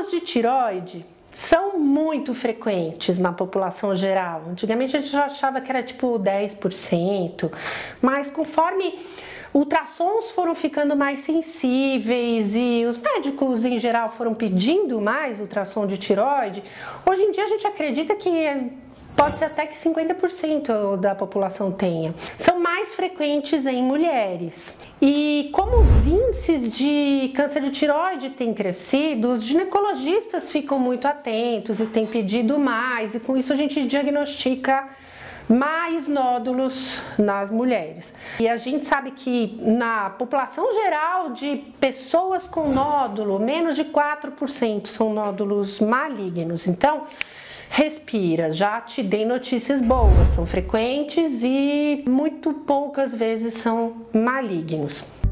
Nódulos de tireoide são muito frequentes na população geral. Antigamente a gente já achava que era tipo 10%, mas conforme ultrassons foram ficando mais sensíveis e os médicos em geral foram pedindo mais ultrassom de tireoide, hoje em dia a gente acredita que pode ser até que 50% da população tenha. São mais frequentes em mulheres. E como os índices de câncer de tireoide têm crescido, os ginecologistas ficam muito atentos e têm pedido mais, e com isso a gente diagnostica mais nódulos nas mulheres. E a gente sabe que na população geral de pessoas com nódulo, menos de 4% são nódulos malignos. Então, respira, já te dei notícias boas, são frequentes e muito poucas vezes são malignos.